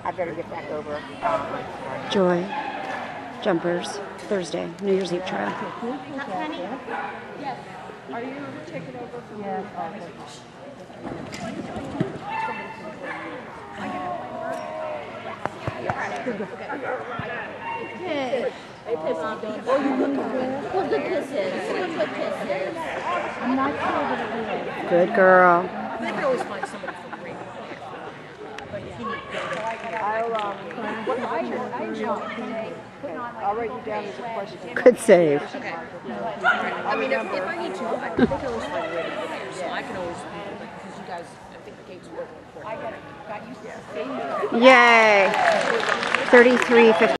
I better get back over. Joy. Jumpers. Thursday. New Year's Eve trial. Yes. Are you taking over from Yes. Okay. Well, good kisses. Good kisses. I'm not sure what it is. Good girl. They can always find somebody for free. I'll write you down as a question. Good save. Okay. I mean, if I need to, I can always find a way to get there. So I can always, because you guys, I think the gate's working for you. I got used to seeing you. Yay. 33.50.